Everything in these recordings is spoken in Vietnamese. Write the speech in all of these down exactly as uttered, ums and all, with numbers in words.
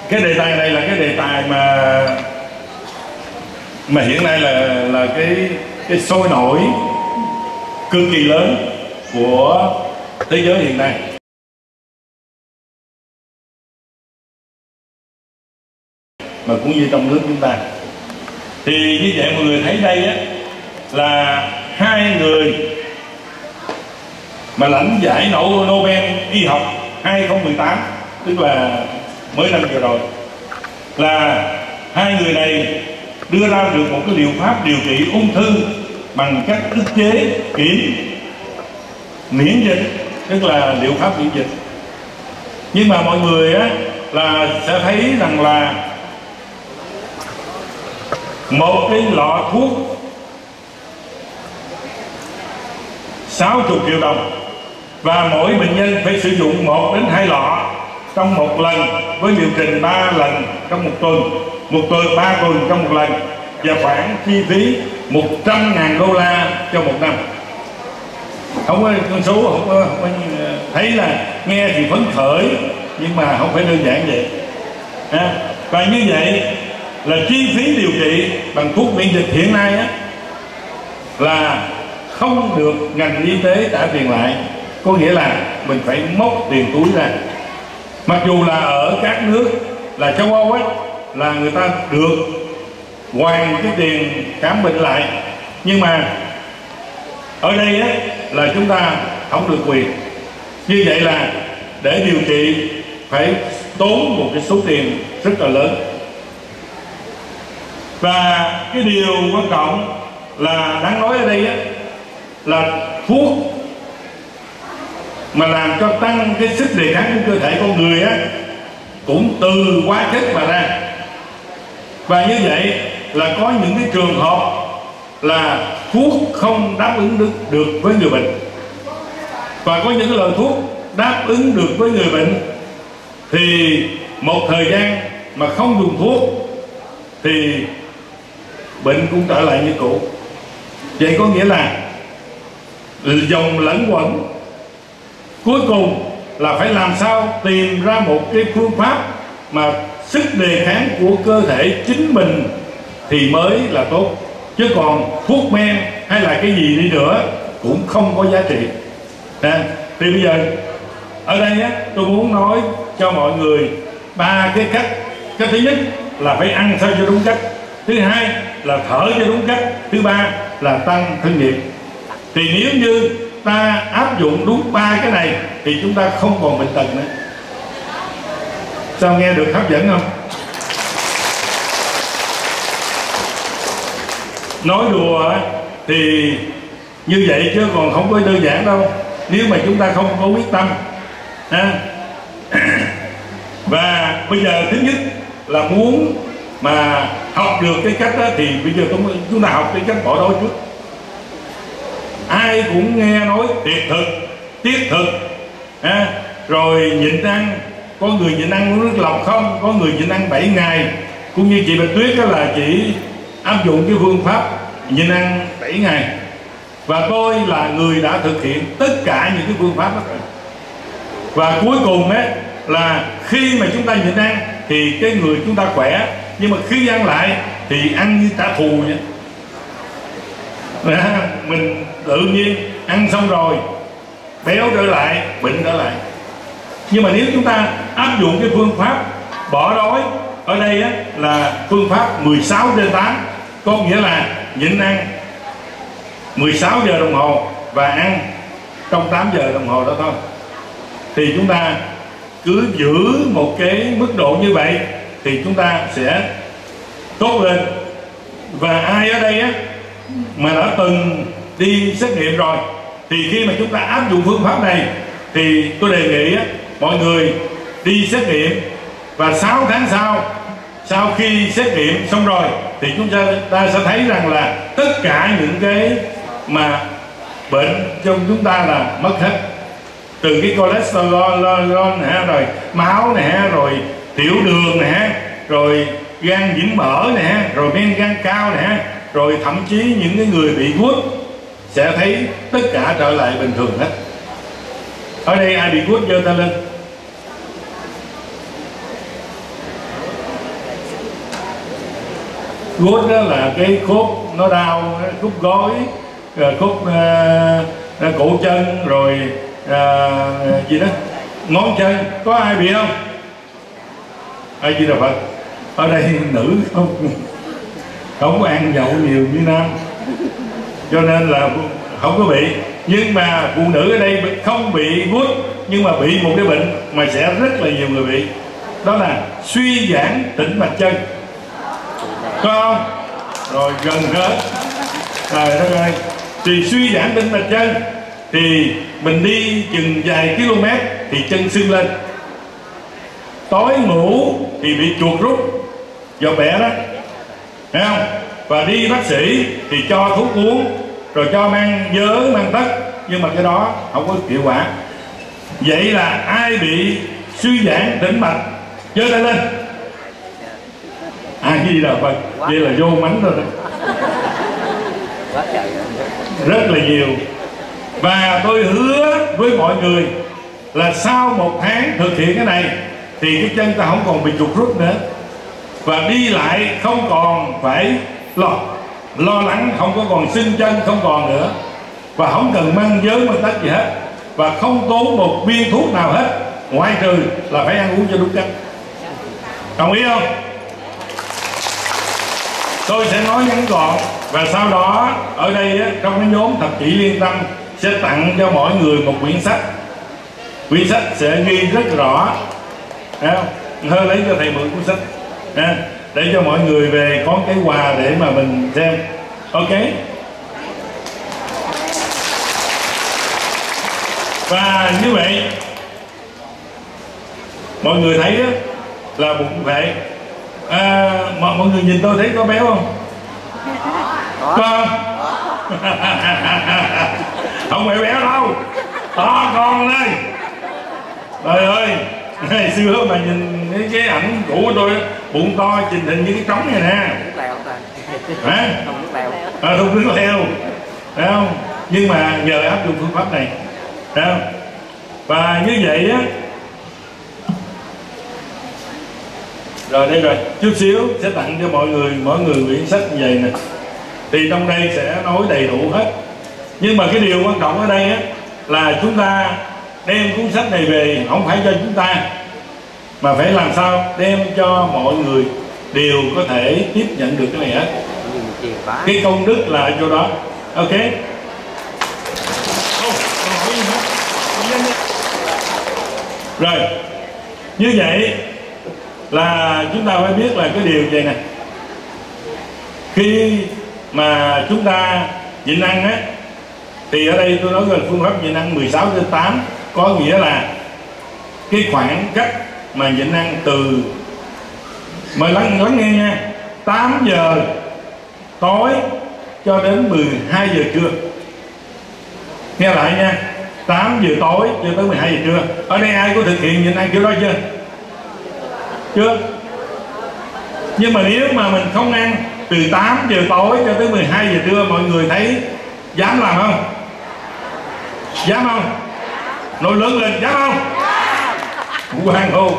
cái đề tài này là cái đề tài mà mà hiện nay là là cái cái sôi nổi cực kỳ lớn của thế giới hiện nay. Mà cũng như trong nước chúng ta. Thì như vậy mọi người thấy đây á, là hai người mà lãnh giải Nobel y học hai không một tám, tức là mới năm vừa rồi, là hai người này đưa ra được một cái liệu pháp điều trị ung thư bằng cách ức chế kiểm miễn dịch, tức là liệu pháp miễn dịch. Nhưng mà mọi người á là sẽ thấy rằng là một cái lọ thuốc sáu mươi triệu đồng và mỗi bệnh nhân phải sử dụng một đến hai lọ trong một lần, với liệu trình ba lần trong một tuần, một tuần ba tuần trong một lần, và khoảng chi phí một trăm ngàn đô la cho một năm. Không có con số, không có, không có thấy là nghe thì phấn khởi nhưng mà không phải đơn giản vậy. À, và như vậy là chi phí điều trị bằng thuốc miễn dịch hiện nay á, là không được ngành y tế trả tiền lại, có nghĩa là mình phải móc tiền túi ra. Mặc dù là ở các nước là châu Âu á, là người ta được hoàn cái tiền khám bệnh lại, nhưng mà ở đây á, là chúng ta không được quyền. Như vậy là để điều trị phải tốn một cái số tiền rất là lớn. Và cái điều quan trọng là đáng nói ở đây á, là thuốc mà làm cho tăng cái sức đề kháng của cơ thể con người á, cũng từ hóa chất mà ra. Và như vậy là có những cái trường hợp là thuốc không đáp ứng được, được với người bệnh, và có những loại thuốc đáp ứng được với người bệnh thì một thời gian mà không dùng thuốc thì bệnh cũng trở lại như cũ. Vậy có nghĩa là dòng lẫn quẩn, cuối cùng là phải làm sao tìm ra một cái phương pháp mà sức đề kháng của cơ thể chính mình thì mới là tốt, chứ còn thuốc men hay là cái gì đi nữa cũng không có giá trị. À, thì bây giờ ở đây á, tôi muốn nói cho mọi người ba cái cách. Cái thứ nhất là phải ăn sao cho đúng cách, thứ hai là thở cho đúng cách, thứ ba là tăng thân nhiệt. Thì nếu như ta áp dụng đúng ba cái này thì chúng ta không còn bệnh tật nữa. Sao nghe được hấp dẫn không? Nói đùa thì như vậy chứ còn không có đơn giản đâu, nếu mà chúng ta không có quyết tâm. À. Và bây giờ thứ nhất là muốn mà học được cái cách đó, thì bây giờ chúng ta học cái cách bỏ đói trước. Ai cũng nghe nói tiệt thực, tiết thực, à, rồi nhịn ăn. Có người nhịn ăn uống nước lọc không, có người nhịn ăn bảy ngày. Cũng như chị Bạch Tuyết đó là chị áp dụng cái phương pháp nhịn ăn bảy ngày. Và tôi là người đã thực hiện tất cả những cái phương pháp đó rồi. Và cuối cùng ấy, là khi mà chúng ta nhịn ăn thì cái người chúng ta khỏe, nhưng mà khi ăn lại thì ăn như trả thù vậy. À, mình tự nhiên ăn xong rồi béo trở lại, bệnh trở lại. Nhưng mà nếu chúng ta áp dụng cái phương pháp bỏ đói ở đây á, là phương pháp mười sáu trên tám, có nghĩa là nhịn ăn mười sáu giờ đồng hồ và ăn trong tám giờ đồng hồ đó thôi, thì chúng ta cứ giữ một cái mức độ như vậy thì chúng ta sẽ tốt lên. Và ai ở đây á mà đã từng đi xét nghiệm rồi thì khi mà chúng ta áp dụng phương pháp này thì tôi đề nghị á, mọi người đi xét nghiệm, và sáu tháng sau, sau khi xét nghiệm xong rồi thì chúng ta, ta sẽ thấy rằng là tất cả những cái mà bệnh trong chúng ta là mất hết. Từ cái cholesterol nè, rồi máu nè, rồi tiểu đường nè, rồi gan nhiễm mỡ nè, rồi men gan cao nè, rồi thậm chí những cái người bị gút sẽ thấy tất cả trở lại bình thường hết. Ở đây ai bị gút giơ tay lên. Gút đó là cái khớp nó đau, khớp gối, khớp uh, cổ chân, rồi uh, gì đó, ngón chân. Có ai bị không? Ai chỉ là Phật. Ở đây nữ không không có ăn nhậu nhiều như nam, cho nên là không có bị. Nhưng mà phụ nữ ở đây không bị gút, nhưng mà bị một cái bệnh mà sẽ rất là nhiều người bị, đó là suy giãn tĩnh mạch chân. Có không? Rồi gần hết. Trời đất ơi, thì suy giãn tĩnh mạch chân thì mình đi chừng vài km thì chân sưng lên. Tối ngủ thì bị chuột rút do bẻ đó, thấy không? Và đi bác sĩ thì cho thuốc uống, rồi cho mang vớ mang tất, nhưng mà cái đó không có hiệu quả. Vậy là ai bị suy giãn tĩnh mạch giơ tay lên. Ai gì đâu Phật, vậy là vô mánh rồi đó. Rất là nhiều. Và tôi hứa với mọi người là sau một tháng thực hiện cái này thì cái chân ta không còn bị chuột rút nữa, và đi lại không còn phải lo lo lắng, không có còn sưng chân, không còn nữa, và không cần mang vớ mang tất gì hết, và không tốn một viên thuốc nào hết, ngoại trừ là phải ăn uống cho đúng cách. Đồng ý không? Tôi sẽ nói ngắn gọn, và sau đó ở đây á, trong cái nhóm thập chỉ liên tâm sẽ tặng cho mỗi người một quyển sách. Quyển sách sẽ ghi rất rõ, hơi lấy cho thầy mượn cuốn sách à, để cho mọi người về có cái quà để mà mình xem. Ok. Và như vậy mọi người thấy đó, là bụng vệ à, mọi, mọi người nhìn tôi thấy có béo không? Có không? Không phải béo đâu, to con đây. Trời ơi, ngày xưa mà nhìn cái, cái ảnh cũ của tôi, bụng to trình hình như cái trống này nè. Hả? Không nước leo. À, không nước leo, thấy không? Nhưng mà nhờ áp dụng phương pháp này, thấy không? Và như vậy á, rồi đây rồi, chút xíu sẽ tặng cho mọi người, mỗi người quyển sách như vậy nè. Thì trong đây sẽ nói đầy đủ hết. Nhưng mà cái điều quan trọng ở đây á, là chúng ta đem cuốn sách này về không phải cho chúng ta, mà phải làm sao đem cho mọi người đều có thể tiếp nhận được cái này hết. Cái công đức là ở chỗ đó. Ok. Rồi, như vậy là chúng ta phải biết là cái điều vậy nè. Khi mà chúng ta nhịn ăn á, thì ở đây tôi nói về phương pháp nhịn ăn mười sáu trên tám, có nghĩa là cái khoảng cách mà nhịn ăn từ, mời lắng, lắng nghe nha, tám giờ tối cho đến mười hai giờ trưa. Nghe lại nha, tám giờ tối cho tới mười hai giờ trưa. Ở đây ai có thực hiện nhịn ăn kiểu đó chưa? Chưa. Nhưng mà nếu mà mình không ăn từ tám giờ tối cho tới mười hai giờ trưa, mọi người thấy dám làm không? Dám không? Nổi lớn lên, dám không? Quan hô.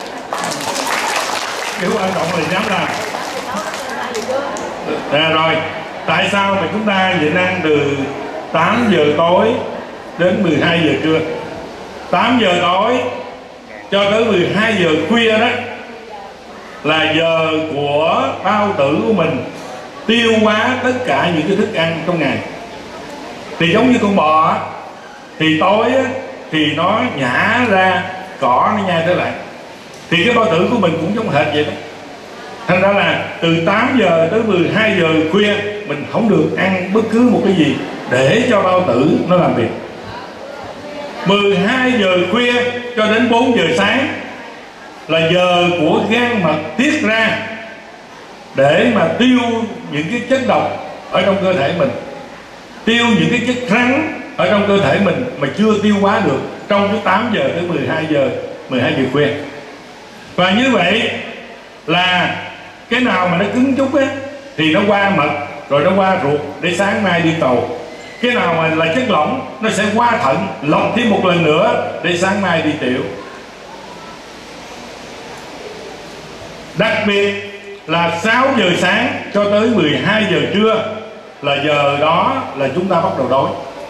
Cái quan trọng là dám làm. À, rồi, tại sao mà chúng ta nhịn ăn từ tám giờ tối đến mười hai giờ trưa? tám giờ tối cho tới mười hai giờ khuya đó là giờ của bao tử của mình tiêu hóa tất cả những cái thức ăn trong ngày. Thì giống như con bò á, thì tối á, thì nó nhả ra cỏ, nó nhai trở lại. Thì cái bao tử của mình cũng giống hệt vậy đó. Thành ra là từ tám giờ tới mười hai giờ khuya mình không được ăn bất cứ một cái gì để cho bao tử nó làm việc. Mười hai giờ khuya cho đến bốn giờ sáng là giờ của gan mật tiết ra để mà tiêu những cái chất độc ở trong cơ thể mình, tiêu những cái chất rắn ở trong cơ thể mình mà chưa tiêu hóa được trong cái tám giờ tới mười hai giờ mười hai giờ khuya. Và như vậy là cái nào mà nó cứng chút á thì nó qua mật, rồi nó qua ruột để sáng mai đi cầu. Cái nào mà là chất lỏng nó sẽ qua thận, lọc thêm một lần nữa để sáng mai đi tiểu. Đặc biệt là sáu giờ sáng cho tới mười hai giờ trưa là giờ đó là chúng ta bắt đầu đói.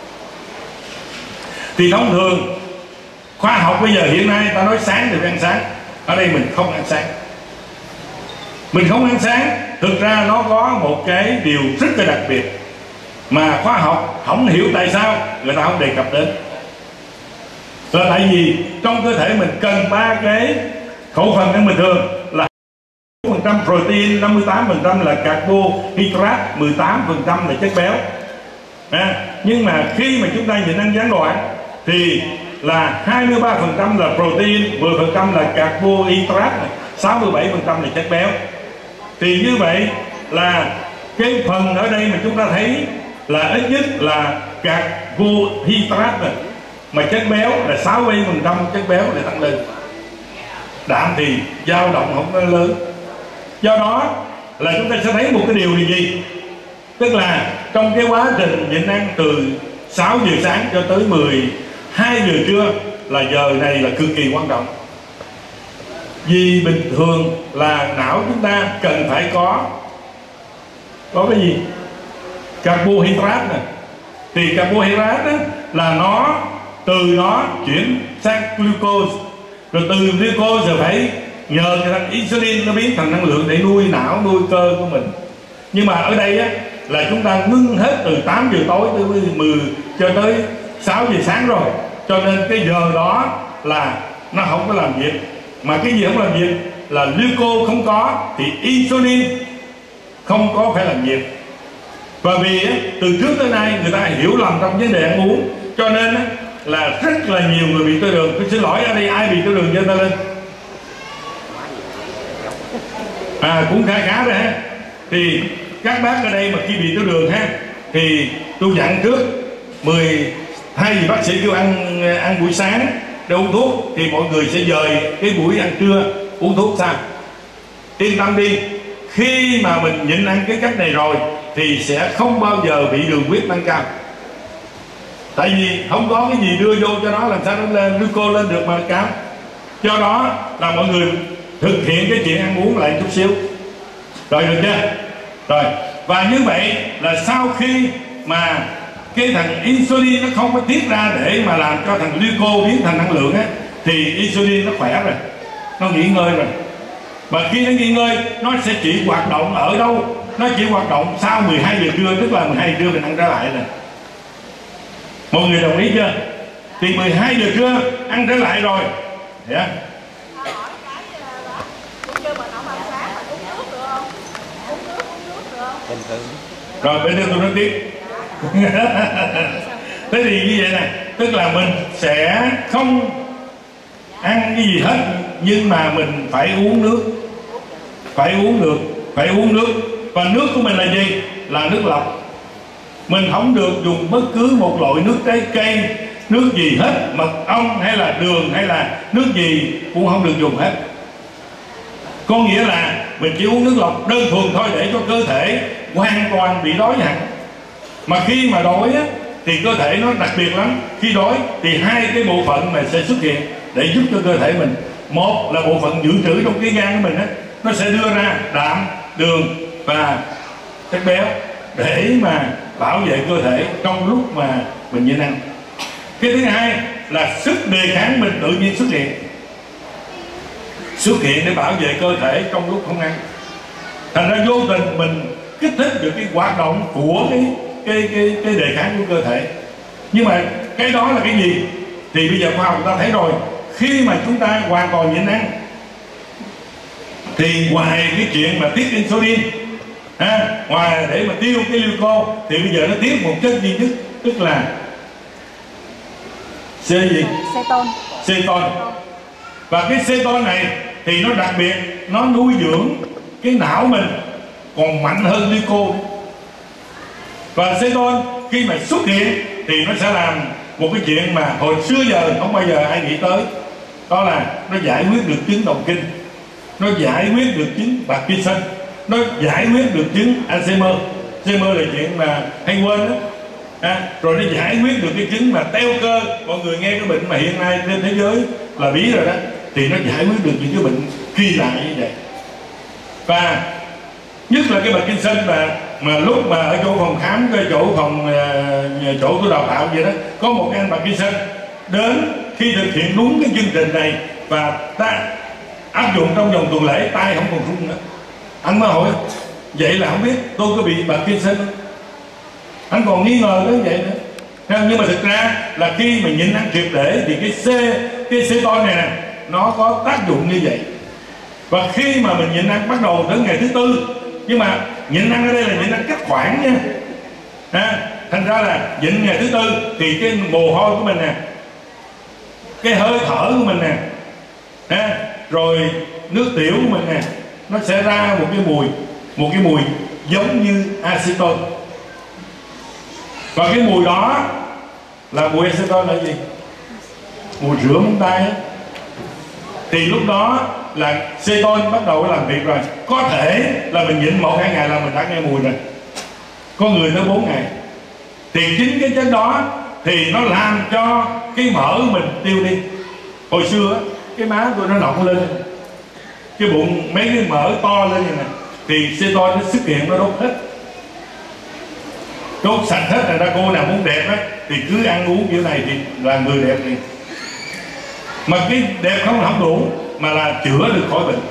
Thì thông thường khoa học bây giờ hiện nay ta nói sáng thì phải ăn sáng, ở đây mình không ăn sáng. Mình không ăn sáng, thực ra nó có một cái điều rất là đặc biệt mà khoa học không hiểu tại sao người ta không đề cập đến. Là tại vì trong cơ thể mình cần ba cái khẩu phần ăn bình thường là phần trăm protein, năm mươi tám phần trăm là carbohydrate, mười tám phần trăm là chất béo. À, nhưng mà khi mà chúng ta nhịn ăn gián đoạn thì là hai mươi ba phần trăm là protein, mười phần trăm là carbohydrate, sáu mươi bảy phần trăm là chất béo. Thì như vậy là cái phần ở đây mà chúng ta thấy là ít nhất là carbohydrate này, mà chất béo là sáu mươi phần trăm chất béo lại tăng lên. Đạm thì dao động không có lớn. Do đó là chúng ta sẽ thấy một cái điều là gì? Tức là trong cái quá trình nhịn ăn từ sáu giờ sáng cho tới mười hai giờ trưa là giờ này là cực kỳ quan trọng. Vì bình thường là não chúng ta cần phải có có cái gì? Carbohydrate này. Thì carbohydrate đó, là nó từ nó chuyển sang glucose, rồi từ glucose rồi phải nhờ cái thằng insulin nó biến thành năng lượng để nuôi não, nuôi cơ của mình. Nhưng mà ở đây á, là chúng ta ngưng hết từ tám giờ tối tới mười cho tới sáu giờ sáng rồi, cho nên cái giờ đó là nó không có làm việc. Mà cái gì không làm việc là glucose không có thì insulin không có phải làm việc. Và vì á, từ trước tới nay người ta hiểu lầm trong vấn đề ăn uống, cho nên á, là rất là nhiều người bị tiểu đường. Tôi xin lỗi ở đây ai bị tiểu đường giơ tay lên. À cũng khá khá rồi ha. Thì các bác ở đây mà khi bị tiểu đường ha, thì tôi dặn trước mười hai gì bác sĩ kêu ăn ăn buổi sáng để uống thuốc, thì mọi người sẽ dời cái buổi ăn trưa uống thuốc sao. Yên tâm đi, khi mà mình nhịn ăn cái cách này rồi thì sẽ không bao giờ bị đường huyết tăng cao. Tại vì không có cái gì đưa vô cho nó làm sao nó lên glucose lên được mà cao. Do đó là mọi người thực hiện cái chuyện ăn uống lại chút xíu. Rồi được chưa? Rồi. Và như vậy là sau khi mà cái thằng insulin nó không có tiết ra để mà làm cho thằng glucose biến thành năng lượng á, thì insulin nó khỏe rồi, nó nghỉ ngơi rồi. Và khi nó nghỉ ngơi nó sẽ chỉ hoạt động ở đâu? Nó chỉ hoạt động sau mười hai giờ trưa, tức là mười hai giờ trưa mình ăn trở lại rồi. Mọi người đồng ý chưa? Thì mười hai giờ trưa ăn trở lại rồi. Yeah. Rồi bên đây tôi nói tiếp. Thế thì như vậy này, tức là mình sẽ không ăn cái gì hết, nhưng mà mình phải uống nước, phải uống nước, phải uống nước. Và nước của mình là gì? Là nước lọc. Mình không được dùng bất cứ một loại nước trái cây, nước gì hết, mật ong hay là đường hay là nước gì cũng không được dùng hết. Có nghĩa là mình chỉ uống nước lọc đơn thuần thôi để cho cơ thể hoàn toàn bị đói hẳn. Mà khi mà đói á, thì cơ thể nó đặc biệt lắm. Khi đói thì hai cái bộ phận này sẽ xuất hiện để giúp cho cơ thể mình. Một là bộ phận dự trữ trong cái gan của mình á, nó sẽ đưa ra đạm, đường và chất béo để mà bảo vệ cơ thể trong lúc mà mình nhịn ăn. Cái thứ hai là sức đề kháng mình tự nhiên xuất hiện, xuất hiện để bảo vệ cơ thể trong lúc không ăn. Thành ra vô tình mình kích thích được cái hoạt động của cái cái cái cái đề kháng của cơ thể. Nhưng mà cái đó là cái gì? Thì bây giờ khoa học người ta thấy rồi, khi mà chúng ta hoàn toàn nhịn ăn thì ngoài cái chuyện mà tiết insulin ha, ngoài để mà tiêu cái glucose thì bây giờ nó tiết một chất duy nhất, tức là C gì? Ceton. Ceton. Và cái ceton này thì nó đặc biệt, nó nuôi dưỡng cái não mình còn mạnh hơn glucose. Và ceton khi mà xuất hiện thì nó sẽ làm một cái chuyện mà hồi xưa giờ không bao giờ ai nghĩ tới, đó là nó giải quyết được chứng động kinh, nó giải quyết được chứng Parkinson, nó giải quyết được chứng Alzheimer. Alzheimer là chuyện mà hay quên đó. À, rồi nó giải quyết được cái chứng mà teo cơ. Mọi người nghe cái bệnh mà hiện nay trên thế giới là bí rồi đó, thì nó giải quyết được những cái bệnh kỳ lạ như vậy. Và Nhất là cái Parkinson mà mà lúc mà ở chỗ phòng khám, cái chỗ phòng uh, chỗ tôi đào tạo vậy đó, có một anh Parkinson đến khi thực hiện đúng cái chương trình này và ta áp dụng trong vòng tuần lễ, tay không còn run nữa. Anh mới hỏi vậy là không biết tôi có bị Parkinson không? Anh còn nghi ngờ đến vậy nữa. Nhưng mà thực ra là khi mà nhịn ăn triệt để thì cái C cái ceton này nè nó có tác dụng như vậy. Và khi mà mình nhịn ăn bắt đầu đến ngày thứ tư, nhưng mà nhịn ăn ở đây là nhịn ăn cách khoảng nha, à, thành ra là nhịn ngày thứ tư thì cái mồ hôi của mình nè, cái hơi thở của mình nè, à, rồi nước tiểu của mình nè, nó sẽ ra một cái mùi một cái mùi giống như acetone. Và cái mùi đó là mùi acetone là gì? Mùi rửa móng tay á. Thì lúc đó là ceton bắt đầu làm việc rồi. Có thể là mình nhịn một hai ngày là mình đã nghe mùi rồi, có người tới bốn ngày. Thì chính cái chất đó thì nó làm cho cái mỡ của mình tiêu đi. Hồi xưa á, cái má tôi nó nọng lên, cái bụng mấy cái mỡ to lên như này, thì ceton nó xuất hiện, nó đốt hết, đốt sạch hết. Là ra cô nào muốn đẹp á thì cứ ăn uống kiểu này thì là người đẹp liền. Mà cái đẹp không không đủ mà là chữa được khỏi bệnh.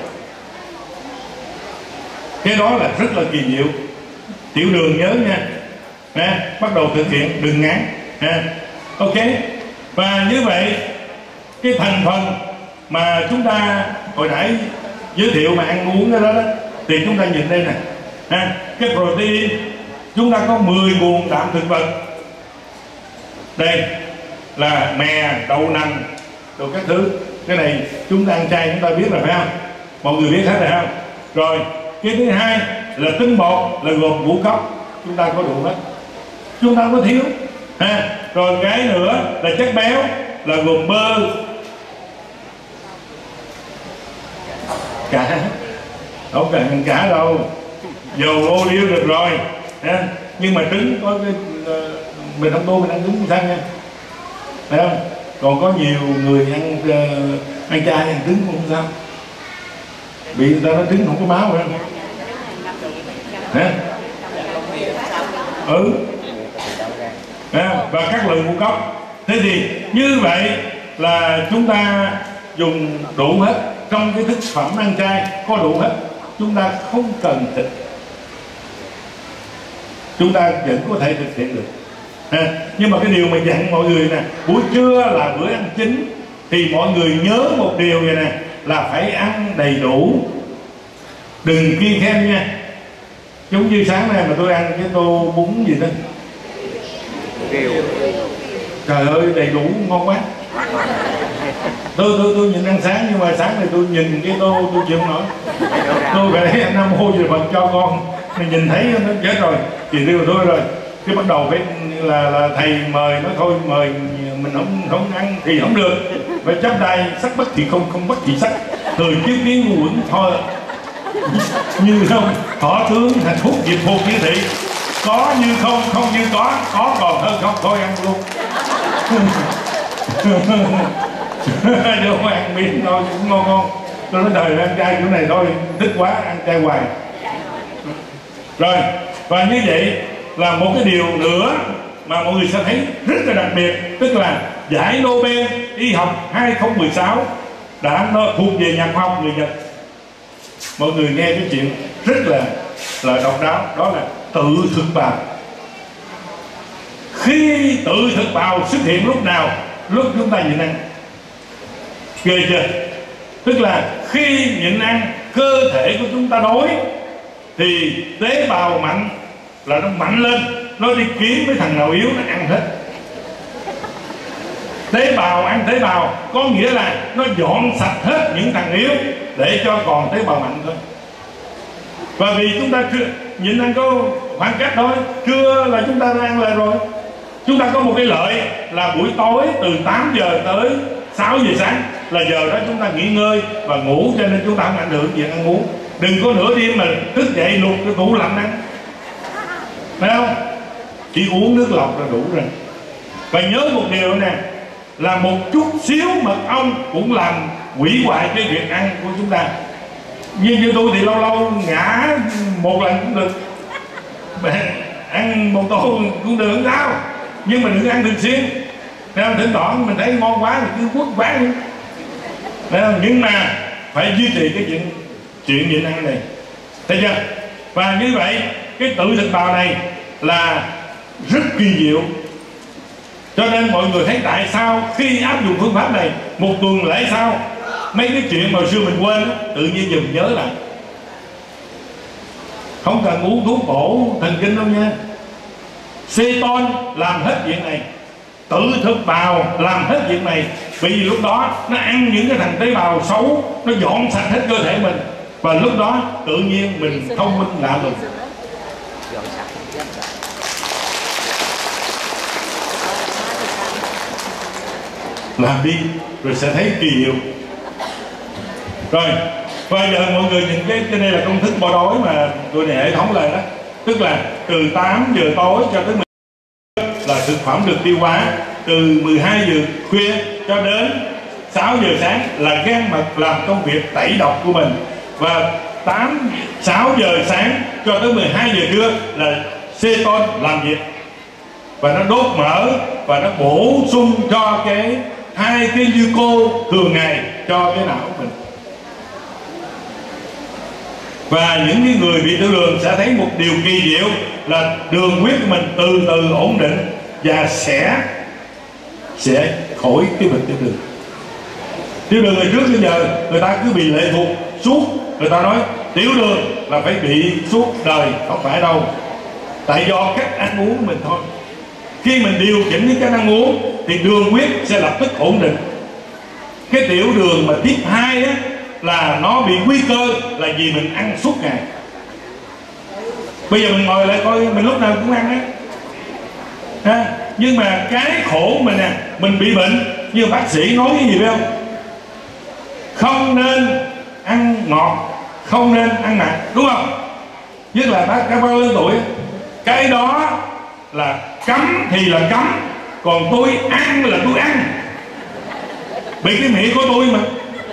Cái đó là rất là kỳ diệu. Tiểu đường nhớ nha, à, bắt đầu thực hiện đừng ngán, à, ok. Và như vậy cái thành phần mà chúng ta hồi nãy giới thiệu mà ăn uống cái đó, đó thì chúng ta nhìn đây nè, à, cái protein chúng ta có mười nguồn đạm thực vật. Đây là mè, đậu nành, đồ các thứ. Cái này chúng ta ăn chay chúng ta biết rồi phải không? Mọi người biết hết rồi không? Rồi cái thứ hai là tinh bột, là gồm ngũ cốc, chúng ta có đủ hết, chúng ta không có thiếu, ha. Rồi cái nữa là chất béo, là gồm bơ, cả không cần ăn cả đâu, dầu ô liu được rồi, ha. Nhưng mà trứng có cái mình không tô mình ăn trứng xanh nha, phải không? Còn có nhiều người ăn uh, ăn chay ăn trứng cũng không sao, bị người ta nói trứng không có máu phải không? Hả? Ừ. À, và các loại ngũ cốc. Thế thì như vậy là chúng ta dùng đủ hết. Trong cái thực phẩm ăn chay có đủ hết, chúng ta không cần thịt, chúng ta vẫn có thể thực hiện được. À, nhưng mà cái điều mà dặn mọi người nè, buổi trưa là bữa ăn chính, thì mọi người nhớ một điều vậy nè, là phải ăn đầy đủ, đừng kiêng khem nha. Giống như sáng nay mà tôi ăn cái tô bún gì đó, trời ơi đầy đủ ngon quá. Tôi tôi tôi nhìn ăn sáng, nhưng mà sáng này tôi nhìn cái tô tôi chịu không nổi. Tôi phải ăn Nam Mô Di Phật cho con, mình nhìn thấy nó chết rồi thì riêu tôi rồi. Cái bắt đầu phải là, là thầy mời nó thôi, mời mình không không ăn thì không được, phải chấp tay sắc bất thì không, không bất thì sắc, thời kiếp biến ngu uẩn thôi. Như không thọ tướng hạnh phúc diệt phục như thị, có như không, không như có, có còn hơn không, thôi ăn luôn. Đâu ăn miếng thôi cũng ngon ngon. Tôi nói đời ăn chay kiểu này thôi, thích quá ăn chay hoài. Rồi, và như vậy là một cái điều nữa mà mọi người sẽ thấy rất là đặc biệt, tức là giải Nobel y học hai không một sáu đã nó thuộc về nhà khoa học người Nhật. Mọi người nghe cái chuyện rất là là độc đáo, đó là tự thực bào. Khi tự thực bào xuất hiện lúc nào? Lúc chúng ta nhịn ăn. Ghê chưa? Tức là khi nhịn ăn, cơ thể của chúng ta đói thì tế bào mạnh là nó mạnh lên, nó đi kiếm mấy thằng nào yếu nó ăn hết. Tế bào ăn tế bào có nghĩa là nó dọn sạch hết những thằng yếu để cho còn tế bào mạnh thôi. Và vì chúng ta chưa nhịn ăn có khoảng cách thôi, trưa là chúng ta đã ăn lời rồi. Chúng ta có một cái lợi là buổi tối từ tám giờ tới sáu giờ sáng là giờ đó chúng ta nghỉ ngơi và ngủ, cho nên chúng ta không ảnh hưởng việc ăn uống. Đừng có nửa đêm mà thức dậy lục cái tủ lạnh ăn, phải không? Chỉ uống nước lọc là đủ rồi. Và nhớ một điều nè, là một chút xíu mật ong cũng làm hủy hoại cái việc ăn của chúng ta. Nhưng như tôi thì lâu lâu ngã một lần cũng được, ăn một tô cũng được, không sao, nhưng mà đừng ăn thường xuyên. Nên thỉnh thoảng mình thấy ngon quá thì cứ quất ván luôn. Nhưng mà phải duy trì cái chuyện chuyện nhịn ăn này, thấy chưa? Và như vậy cái tự thực bào này là rất kỳ diệu. Cho nên mọi người thấy tại sao khi áp dụng phương pháp này một tuần lễ sau, mấy cái chuyện mà xưa mình quên tự nhiên dùm nhớ lại. Không cần uống thuốc bổ thần kinh đâu nha. Ceton làm hết việc này, tự thực bào làm hết việc này. Vì lúc đó nó ăn những cái thằng tế bào xấu, nó dọn sạch hết cơ thể mình, và lúc đó tự nhiên mình thông minh lạ lùng. Làm đi rồi sẽ thấy kỳ diệu. Rồi bây giờ mọi người nhìn cái cái đây là công thức bo đói mà tôi này hệ thống lên đó, tức là từ tám giờ tối cho tới mười là thực phẩm được tiêu hóa, từ mười hai giờ khuya cho đến sáu giờ sáng là gan mật làm công việc tẩy độc của mình, và tám sáu giờ sáng cho tới mười hai giờ trưa là ceton làm việc, và nó đốt mỡ và nó bổ sung cho cái hai cái gluco thường ngày cho cái não của mình. Và những cái người bị tiểu đường sẽ thấy một điều kỳ diệu là đường huyết của mình từ từ ổn định và sẽ sẽ khỏi cái bệnh tiểu đường. Tiểu đường ngày trước bây giờ người ta cứ bị lệ thuộc suốt, người ta nói tiểu đường là phải bị suốt đời, không phải đâu, tại do cách ăn uống của mình thôi. Khi mình điều chỉnh cái cách ăn uống thì đường huyết sẽ lập tức ổn định. Cái tiểu đường mà tiếp hai á là nó bị nguy cơ là vì mình ăn suốt ngày. Bây giờ mình ngồi lại coi mình lúc nào cũng ăn á, ha? Nhưng mà cái khổ mình nè, mình bị bệnh như bác sĩ nói cái gì biết không? Không nên ăn ngọt, không nên ăn mặn, đúng không? Nhất là bác các bác lớn tuổi, cái đó là cấm thì là cấm, còn tôi ăn là tôi ăn, bị cái miệng của tôi mà.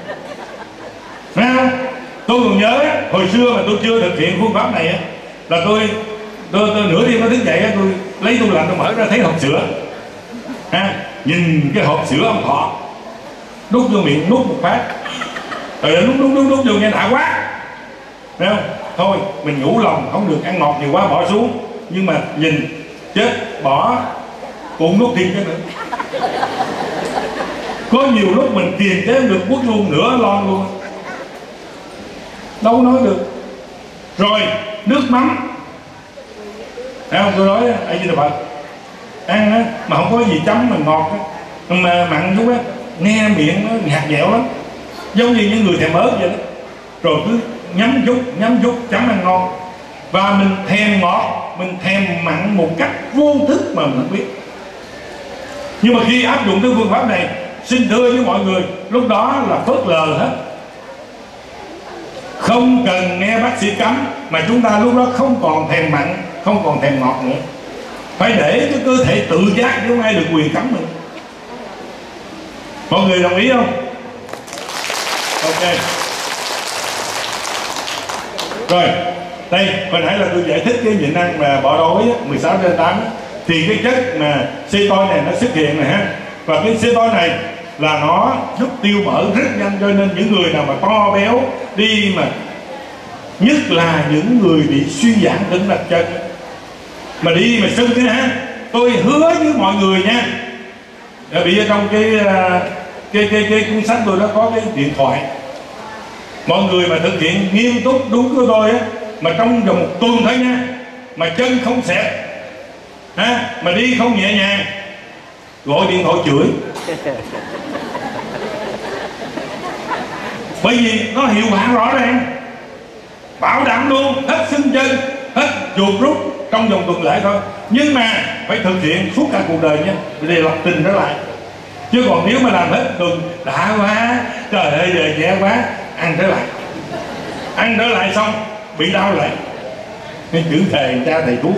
Nghe tôi còn nhớ hồi xưa mà tôi chưa thực hiện phương pháp này là tôi tôi, tôi nửa đêm nó thức dậy tôi lấy tủ lạnh tôi mở ra thấy hộp sữa, ha, nhìn cái hộp sữa ông Thọ đút vô miệng nút một phát, rồi nút nút nút nút vô nghe đã quá, thấy không? Thôi mình nhủ lòng không được ăn ngọt nhiều quá bỏ xuống, nhưng mà nhìn chết bỏ cũng nút thêm cái nữa. Có nhiều lúc mình kiềm chế được quất luôn nửa lon luôn, đâu nói được. Rồi nước mắm, thấy không? Tôi nói ở trên Phật ăn á mà không có gì chấm mà ngọt á, mà mặn chút á nghe miệng nó nhạt nhẽo lắm, giống như những người thèm ớt vậy đó. Rồi cứ nhắm chút nhắm chút chấm ăn ngon, và mình thèm ngọt, mình thèm mặn một cách vô thức mà mình không biết. Nhưng mà khi áp dụng cái phương pháp này, xin thưa với mọi người, lúc đó là phớt lờ hết, không cần nghe bác sĩ cấm, mà chúng ta lúc đó không còn thèm mặn, không còn thèm ngọt nữa. Phải để cái cơ thể tự giác, chứ không ai được quyền cấm mình. Mọi người đồng ý không? Ok. Rồi đây hồi nãy là tôi giải thích cái nhịn ăn mà bỏ đói mười sáu trên tám, thì cái chất mà ceton này nó xuất hiện này ha, và cái ceton này là nó giúp tiêu mỡ rất nhanh, cho nên những người nào mà to béo đi, mà nhất là những người bị suy giãn tĩnh mạch chân mà đi mà sưng thế ha, tôi hứa với mọi người nha, bị ở trong cái cái cái cái cuốn sách tôi đó có cái điện thoại, mọi người mà thực hiện nghiêm túc đúng của tôi á, mà trong vòng một tuần thôi nha, mà chân không xẹp ha, mà đi không nhẹ nhàng, gọi điện thoại chửi. Bởi vì nó hiệu quả rõ ràng, bảo đảm luôn, hết sưng chân, hết chuột rút trong vòng tuần lễ thôi. Nhưng mà phải thực hiện suốt cả cuộc đời nha, để lập trình trở lại. Chứ còn nếu mà làm hết tuần đã quá, trời ơi giờ nhẹ quá, ăn trở lại, ăn trở lại xong bị đau lại, nên chữ thề cha thầy thuốc.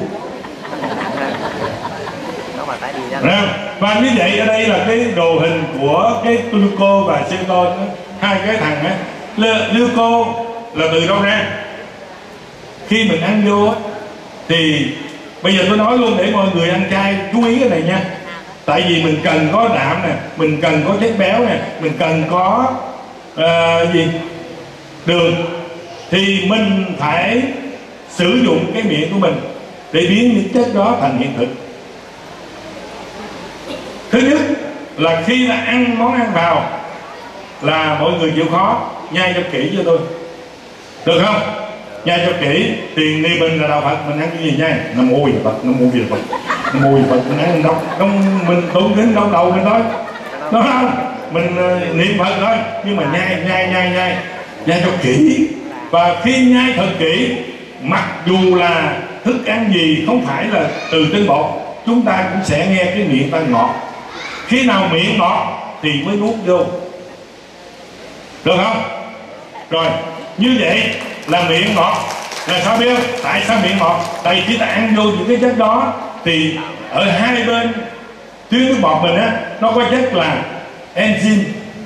Và như vậy ở đây là cái đồ hình của cái gluco và ceton, hai cái thằng á. Gluco là từ đâu ra? Khi mình ăn vô á, thì bây giờ tôi nói luôn để mọi người ăn chay chú ý cái này nha. Tại vì mình cần có đạm nè, mình cần có chất béo nè, mình cần có uh, gì đường, thì mình phải sử dụng cái miệng của mình để biến những chất đó thành hiện thực. Thứ nhất là khi là ăn món ăn vào là mọi người chịu khó nhai cho kỹ cho tôi, được không? Nhai cho kỹ. Tiền ni bình là đạo Phật, mình ăn cái gì nhai? Nam mô Di Phật, Nam mô Di Phật, Nam mô Di Phật. Mình ăn đâu không, mình tụng kinh trong đầu mình thôi, đúng không? Mình uh, niệm Phật thôi, nhưng mà nhai nhai nhai nhai nhai cho kỹ. Và khi nhai thật kỹ, mặc dù là thức ăn gì không phải là từ tinh bột, chúng ta cũng sẽ nghe cái miệng ta ngọt. Khi nào miệng ngọt thì mới nuốt vô, được không? Rồi, như vậy là miệng ngọt là sao biết không? Tại sao miệng ngọt? Tại khi ta ăn vô những cái chất đó thì ở hai bên tuyến nước bọt mình á, nó có chất là enzyme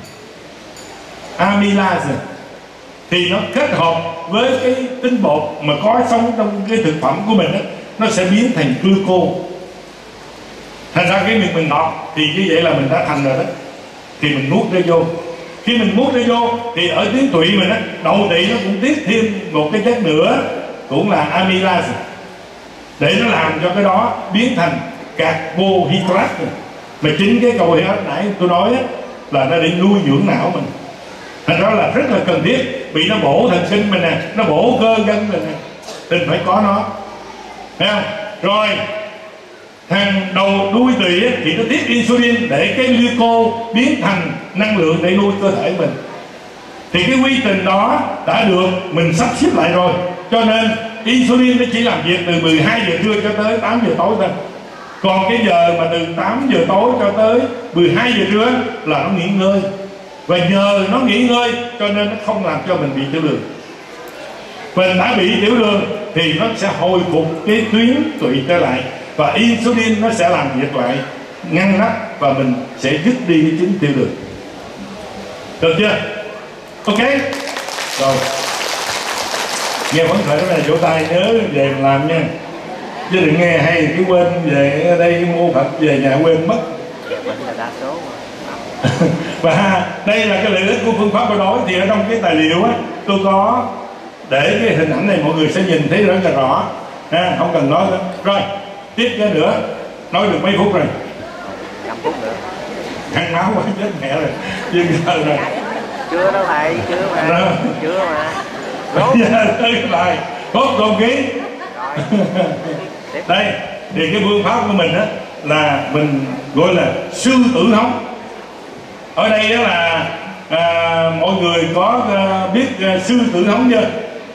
amylase, thì nó kết hợp với cái tinh bột mà có sống trong cái thực phẩm của mình á, nó sẽ biến thành glucose. Thành ra cái miệng mình ngọt thì như vậy là mình đã thành rồi đó, thì mình nuốt nó vô. Khi mình nuốt nó vô thì ở tuyến tụy mình á, đầu tỵ nó cũng tiết thêm một cái chất nữa, cũng là amylase, để nó làm cho cái đó biến thành carbohydrate. Mà chính cái carbohydrate nãy tôi nói á, là nó để nuôi dưỡng não mình. Thành ra là rất là cần thiết, vì nó bổ thần kinh mình nè, nó bổ cơ gân mình nè, mình phải có nó, thấy không? Rồi thằng đầu đuôi tỳ thì nó tiết insulin để cái glucose biến thành năng lượng để nuôi cơ thể mình. Thì cái quy trình đó đã được mình sắp xếp lại rồi, cho nên insulin nó chỉ làm việc từ mười hai giờ trưa cho tới tám giờ tối thôi. Còn cái giờ mà từ tám giờ tối cho tới mười hai giờ trưa là nó nghỉ ngơi, và nhờ nó nghỉ ngơi cho nên nó không làm cho mình bị tiểu đường. Mình đã bị tiểu đường thì nó sẽ hồi phục cái tuyến tụy trở lại, và insulin nó sẽ làm việc lại, ngăn nắp, và mình sẽ dứt đi cái chứng tiểu đường. Được chưa? Ok. Rồi, nghe vấn khởi đó là vỗ tay, nhớ về làm nha, chứ đừng nghe hay cái quên về đây mua Phật về nhà quên mất. Và đây là cái lợi ích của phương pháp bơi đói. Thì ở trong cái tài liệu á, tôi có để cái hình ảnh này, mọi người sẽ nhìn thấy rất là rõ à, không cần nói nữa. Rồi tiếp cái nữa, nói được mấy phút rồi? năm phút nữa. Ăn máu quá chết mẹ rồi, dừng giờ rồi. Chưa đâu thầy, chưa mà. Rồi. Chưa mà. Tới lại cốt không khí. Đây thì cái phương pháp của mình á là mình gọi là sư tử hóng. Ở đây đó là à, mọi người có à, biết à, sư tử hóng chưa?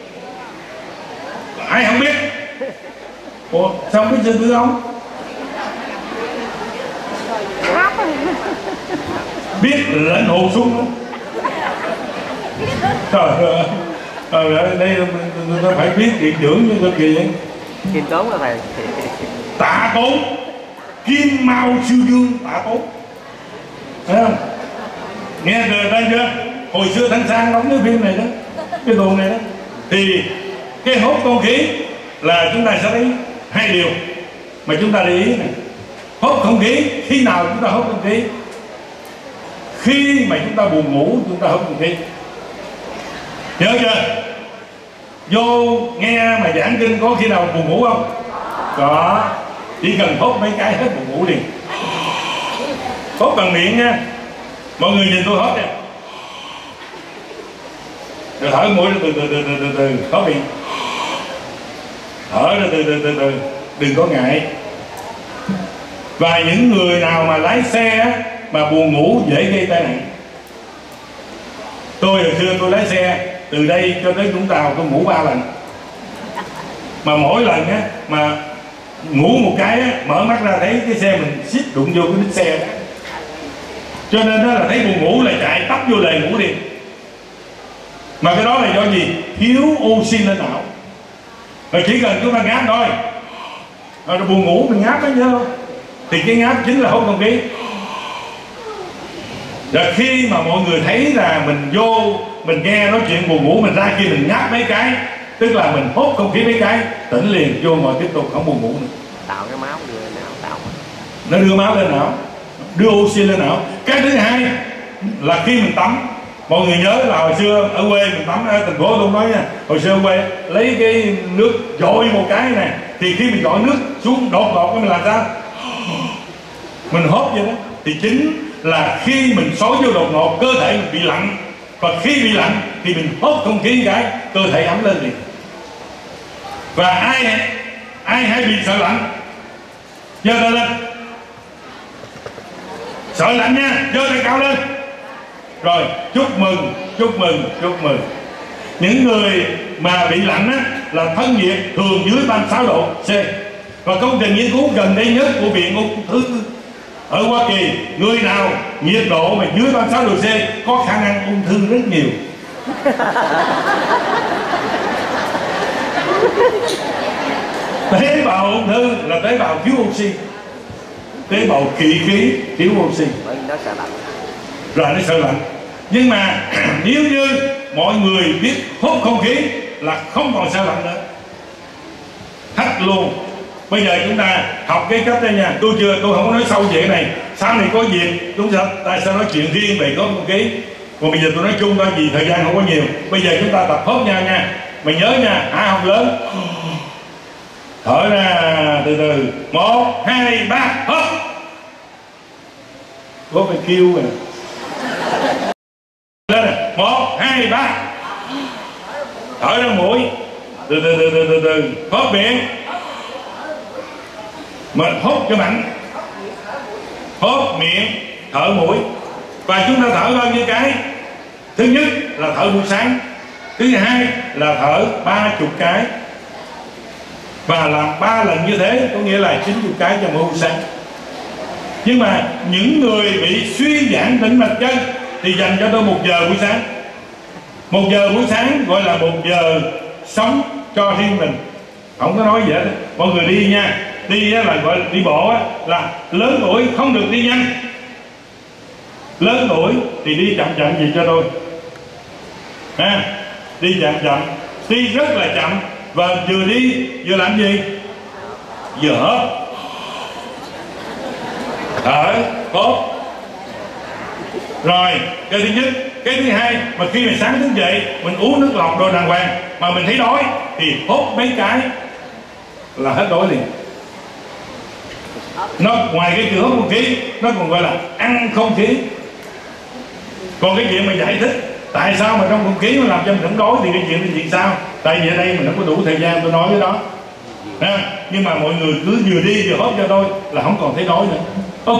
Ai không biết? Ủa sao không biết sư tử hóng? Biết lệnh hồ sung không? Trời ơi, trời ơi, đây nó phải biết kiện dưỡng như cực kỳ vậy. Kim Tốn đó thầy. Tạ Tốn, Kim Mao Sư Dương Tạ Tốn, thấy không? Nghe từ đây chưa? Hồi xưa Thanh Sang đóng cái phim này đó, cái tuồng này đó. Thì cái hút không khí là chúng ta sẽ thấy hai điều mà chúng ta để ý này. Hút không khí, khi nào chúng ta hút không khí? Khi mà chúng ta buồn ngủ chúng ta hút không khí, nhớ chưa? Vô nghe mà giảng kinh có khi nào buồn ngủ không? Có, chỉ cần hút mấy cái hết buồn ngủ liền. Hút bằng miệng nha, mọi người nhìn tôi hốt nha, rồi thở mũi từ từ từ từ từ từ có miệng, thở ra từ từ từ từ, đừng có ngại. Và những người nào mà lái xe mà buồn ngủ dễ gây tai nạn. Tôi hồi xưa tôi lái xe từ đây cho tới Vũng Tàu tôi ngủ ba lần, mà mỗi lần á mà ngủ một cái á, mở mắt ra thấy cái xe mình xít đụng vô cái đít xe đó. Cho nên đó là thấy buồn ngủ là chạy tấp vô lề ngủ đi. Mà cái đó là do gì? Thiếu oxy lên não. Rồi chỉ cần chúng ta ngáp thôi, rồi buồn ngủ mình ngáp đó nhớ không? Thì cái ngáp chính là hút không khí. Rồi khi mà mọi người thấy là mình vô mình nghe nói chuyện buồn ngủ, mình ra kia mình ngáp mấy cái, tức là mình hút không khí mấy cái tỉnh liền, vô ngồi tiếp tục không buồn ngủ nữa. Tạo cái máu đưa não tạo. Nó đưa máu lên não, đưa oxy lên não. Cái thứ hai là khi mình tắm, mọi người nhớ là hồi xưa ở quê mình tắm ở thành phố tôi không nói nha, hồi xưa ở quê lấy cái nước dội một cái này, thì khi mình dội nước xuống đột ngột cái mình làm sao mình hốt vậy đó, thì chính là khi mình xối vô đột ngột cơ thể mình bị lạnh, và khi bị lạnh thì mình hốt không khí cái cơ thể ấm lên liền. Và ai ai hay bị sợ lạnh giơ tay lên, sợ lạnh nha, giơ tay cao lên. Rồi chúc mừng, chúc mừng, chúc mừng. Những người mà bị lạnh á, là thân nhiệt thường dưới ba mươi sáu độ C. Và công trình nghiên cứu gần đây nhất của Viện Ung thư ở Hoa Kỳ, người nào nhiệt độ mà dưới ba mươi sáu độ C có khả năng ung thư rất nhiều. Tế bào ung thư là tế bào thiếu oxy, tế bào kỵ khí thiếu oxy, Nó sợ lạnh. rồi nó sợ lạnh. Nhưng mà nếu như mọi người biết hút không khí là không còn sợ lạnh nữa, hết luôn. Bây giờ chúng ta học cái cách đây nha, tôi chưa tôi không có nói sâu về cái này, sau này có dịp chúng ta tại sao nói chuyện riêng về hút không khí. Còn bây giờ tôi nói chung thôi vì thời gian không có nhiều. Bây giờ chúng ta tập hút nhau nha, mày nhớ nha, hạ họng lớn, thở ra từ từ, một hai ba hút. Có phải kêu rồi lên này. Một hai ba, thở ra mũi, từ từ từ từ từ từ hốt miệng, mình hút cho mạnh, hốt miệng, thở mũi. Và chúng ta thở bao nhiêu cái? Thứ nhất là thở buổi sáng, thứ hai là thở ba chục cái, và làm ba lần như thế có nghĩa là chín mươi cái trong mỗi buổi sáng. Nhưng mà những người bị suy giãn tĩnh mạch chân thì dành cho tôi một giờ buổi sáng. Một giờ buổi sáng gọi là một giờ sống cho riêng mình, không có nói gì hết. Mọi người đi nha, đi là gọi là đi bộ á, là lớn tuổi không được đi nhanh, lớn tuổi thì đi chậm chậm gì cho tôi à, đi chậm chậm, đi rất là chậm, và vừa đi vừa làm gì, vừa hớp, thở tốt. Rồi cái thứ nhất. Cái thứ hai, mà khi mình sáng thức dậy mình uống nước lọc rồi đàng hoàng mà mình thấy đói thì hốt mấy cái là hết đói liền. Nó ngoài cái cửa không khí, nó còn gọi là ăn không khí. Còn cái chuyện mà giải thích tại sao mà trong không khí nó làm cho mình không đói thì cái chuyện là chuyện sao? Tại vì ở đây mình không có đủ thời gian tôi nói cái đó à, nhưng mà mọi người cứ vừa đi vừa hốt cho tôi là không còn thấy đói nữa. Ok.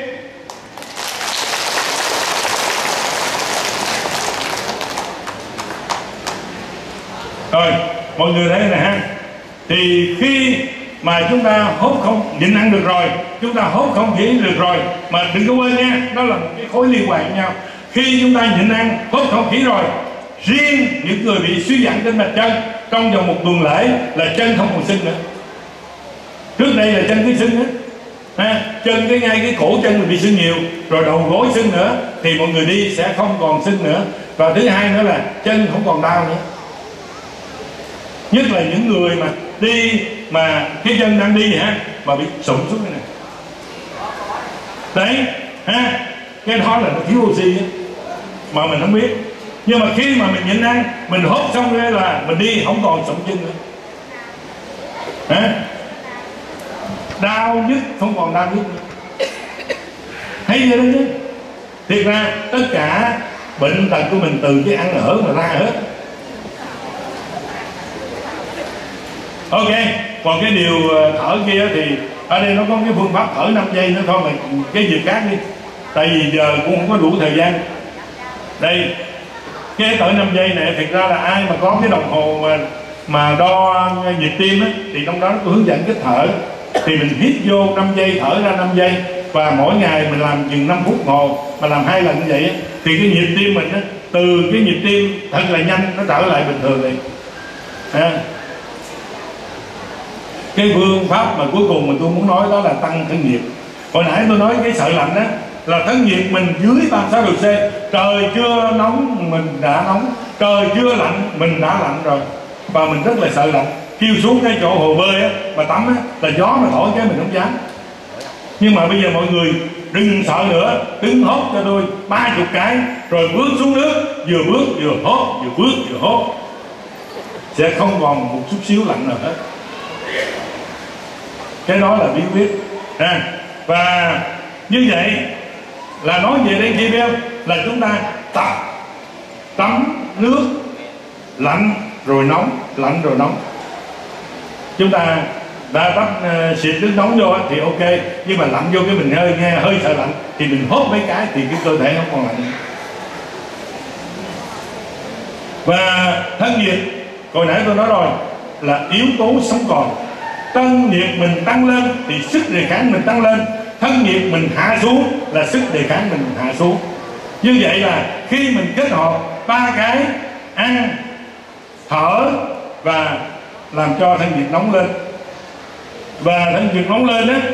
Rồi mọi người thấy này ha, thì khi mà chúng ta hốt không nhịn ăn được rồi, chúng ta hốt không khí được rồi, mà đừng có quên nha, đó là một cái khối liên quan với nhau. Khi chúng ta nhịn ăn, hốt không khí rồi, riêng những người bị suy giãn tĩnh mạch chân trong vòng một tuần lễ là chân không còn sưng nữa. Trước đây là chân cứ sưng hết ha, chân cái ngay cái cổ chân mình bị sưng nhiều, rồi đầu gối sưng nữa, thì mọi người đi sẽ không còn sưng nữa. Và thứ hai nữa là chân không còn đau nữa. Nhất là những người mà đi mà cái chân đang đi ha mà bị sụn xuống này, đấy ha, cái đó là nó thiếu oxy ấy, mà mình không biết. Nhưng mà khi mà mình nhịn ăn, mình hốt xong rồi là mình đi không còn sụn chân nữa ha? Đau nhức không còn đau nhức nữa. Thấy vậy đó chứ. Thiệt ra tất cả bệnh tật của mình từ cái ăn ở mà ra hết. Ok, còn cái điều thở kia thì ở đây nó có cái phương pháp thở năm giây nữa thôi, mà cái việc khác đi, tại vì giờ cũng không có đủ thời gian. Đây, cái thở năm giây này thực ra là ai mà có cái đồng hồ mà mà đo nhịp tim á, thì trong đó nó có hướng dẫn cách thở. Thì mình hít vô năm giây, thở ra năm giây, và mỗi ngày mình làm chừng năm phút hồ, mà làm hai lần như vậy á, thì cái nhịp tim mình á, từ cái nhịp tim thật là nhanh nó trở lại bình thường liền à. Cái phương pháp mà cuối cùng mà tôi muốn nói đó là tăng thân nhiệt. Hồi nãy tôi nói cái sợ lạnh á là thân nhiệt mình dưới ba mươi sáu độ C. Trời chưa nóng mình đã nóng, trời chưa lạnh mình đã lạnh rồi, và mình rất là sợ lạnh. Kêu xuống cái chỗ hồ bơi á mà tắm á là gió mà thổi cái mình không dám. Nhưng mà bây giờ mọi người đừng sợ nữa, đứng hốt cho tôi ba chục cái rồi bước xuống nước, vừa bước vừa hốt, vừa bước vừa hốt, sẽ không còn một chút xíu lạnh nào hết. Cái đó là bí quyết à. Và như vậy là nói về đây kia biết là chúng ta tập tắm nước lạnh rồi nóng, lạnh rồi nóng. Chúng ta đã tắm uh, xịt nước nóng vô thì ok, nhưng mà lạnh vô cái mình hơi nghe hơi sợ lạnh thì mình hốt mấy cái thì cái cơ thể không còn lạnh. Và thân nhiệt hồi nãy tôi nói rồi là yếu tố sống còn. Thân nhiệt mình tăng lên thì sức đề kháng mình tăng lên, thân nhiệt mình hạ xuống là sức đề kháng mình hạ xuống. Như vậy là khi mình kết hợp ba cái ăn, thở và làm cho thân nhiệt nóng lên, và thân nhiệt nóng lên á,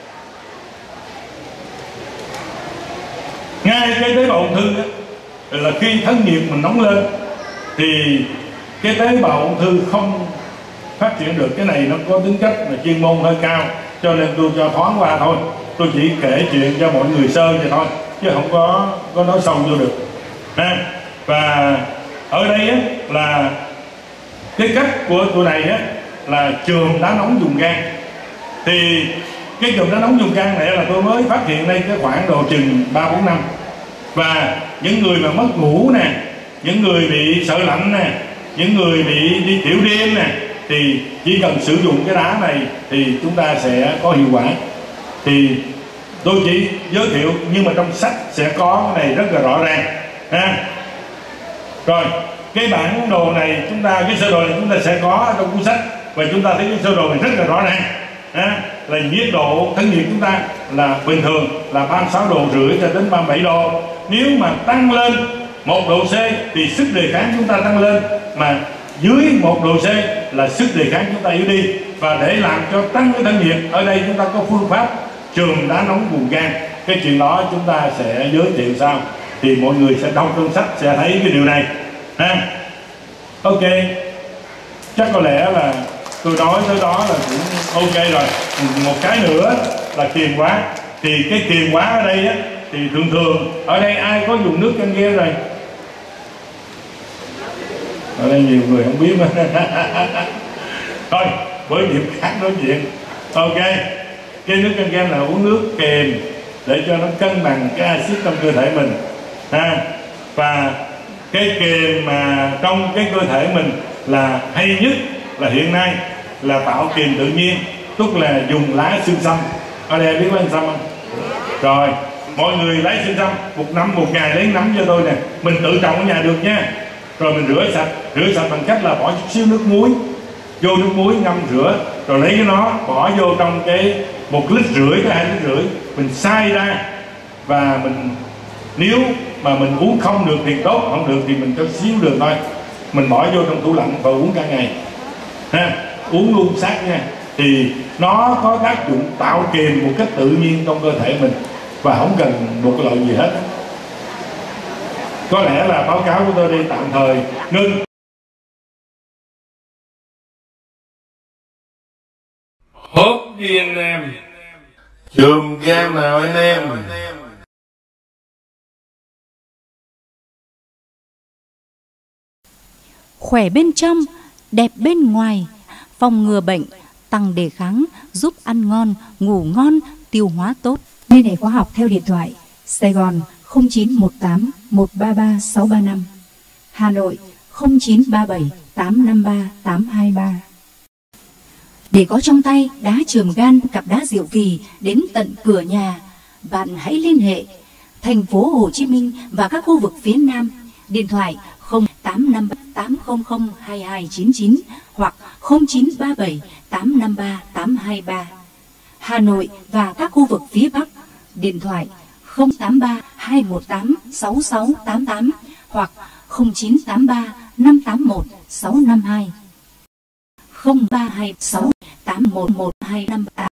ngay cái tế bào ung thư đó, là khi thân nhiệt mình nóng lên thì cái tế bào ung thư không phát triển được. Cái này nó có tính chất là chuyên môn hơi cao, cho nên tôi cho thoáng qua thôi. Tôi chỉ kể chuyện cho mọi người sơ vậy thôi, chứ không có có nói sâu vô được ha. Và ở đây á, là cái cách của tụi này á, là chườm đá nóng dùng gan. Thì cái chườm đá nóng dùng gan này là tôi mới phát hiện đây cái khoảng độ chừng ba bốn năm. Và những người mà mất ngủ nè, những người bị sợ lạnh nè, những người bị đi tiểu đêm nè, thì chỉ cần sử dụng cái đá này thì chúng ta sẽ có hiệu quả. Thì tôi chỉ giới thiệu, nhưng mà trong sách sẽ có cái này rất là rõ ràng ha. Rồi cái bản đồ này chúng ta, cái sơ đồ này chúng ta sẽ có trong cuốn sách, và chúng ta thấy cái sơ đồ này rất là rõ ràng ha. Là nhiệt độ thân nhiệt chúng ta là bình thường là ba mươi sáu độ rưỡi cho đến ba mươi bảy độ. Nếu mà tăng lên một độ C thì sức đề kháng chúng ta tăng lên, mà dưới một độ C là sức đề kháng chúng ta yếu đi. Và để làm cho tăng cái thân nhiệt, ở đây chúng ta có phương pháp chườm đá nóng vùng gan. Cái chuyện đó chúng ta sẽ giới thiệu sau, thì mọi người sẽ đọc trong sách sẽ thấy cái điều này ha. Ok, chắc có lẽ là tôi nói tới đó là cũng ok rồi. Một cái nữa là kiềm quá. Thì cái kiềm quá ở đây á, thì thường thường ở đây ai có dùng nước canh ghe rồi? Ở đây nhiều người không biết mà. Thôi với điểm khác nói chuyện. Ok, cái nước canh ghem là uống nước kèm để cho nó cân bằng cái axit trong cơ thể mình ha. Và cái kèm mà trong cái cơ thể mình là hay nhất là hiện nay là tạo kèm tự nhiên, tức là dùng lá xương sâm. Ở đây biết lá xương sâm không? Rồi mọi người lấy xương sâm một năm một ngày lấy nắm cho tôi nè, mình tự trồng ở nhà được nha. Rồi mình rửa sạch, rửa sạch bằng cách là bỏ chút xíu nước muối vô, nước muối ngâm rửa, rồi lấy cái nó bỏ vô trong cái một lít rưỡi tới hai lít rưỡi, mình xay ra, và mình nếu mà mình uống không được thì tốt, không được thì mình cho xíu đường thôi, mình bỏ vô trong tủ lạnh và uống cả ngày ha, uống luôn sát nha. Thì nó có tác dụng tạo kiềm một cách tự nhiên trong cơ thể mình, và không cần một cái loại gì hết. Có lẽ là báo cáo của tôi đi tạm thời ngưng. Hốt đi anh em, chùm gan nào anh em. Khỏe bên trong, đẹp bên ngoài, phòng ngừa bệnh, tăng đề kháng, giúp ăn ngon, ngủ ngon, tiêu hóa tốt. Liên hệ khoa học theo điện thoại Sài Gòn không chín một tám một ba ba sáu ba năm, Hà Nội không chín ba bảy tám năm ba tám hai ba. Để có trong tay đá chườm gan cặp đá diệu kỳ đến tận cửa nhà, bạn hãy liên hệ thành phố Hồ Chí Minh và các khu vực phía Nam, điện thoại không tám năm tám không không hai hai chín chín hoặc không chín ba bảy tám năm ba tám hai ba. Hà Nội và các khu vực phía Bắc, điện thoại không tám ba hai một tám sáu sáu tám tám hoặc không chín tám ba năm tám một sáu năm hai, không ba hai sáu tám một một hai năm tám.